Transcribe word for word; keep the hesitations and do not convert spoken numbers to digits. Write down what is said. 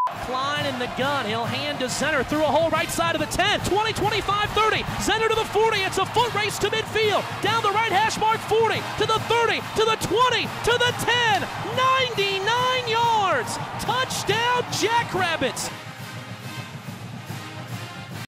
Klein in the gun, he'll hand to Zenner through a hole right side of the ten, twenty, twenty-five, thirty, Zenner to the forty, it's a foot race to midfield, down the right hash mark, forty, to the thirty, to the twenty, to the ten, ninety-nine yards, touchdown Jackrabbits.